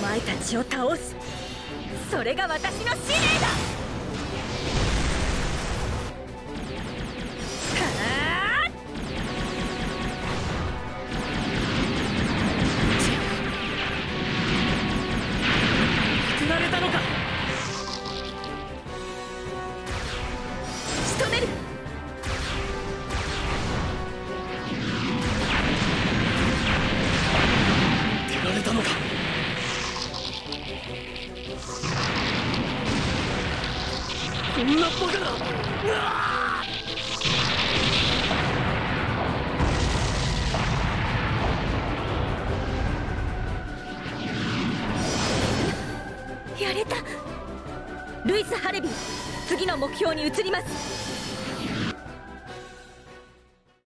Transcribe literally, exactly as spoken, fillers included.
前たちを倒す。それが私の使命だ。 捨てられたのか。 仕留める。 捨てられたのか。こんなバカな。うわやれた。ルイス・ハレビー、次の目標に移ります。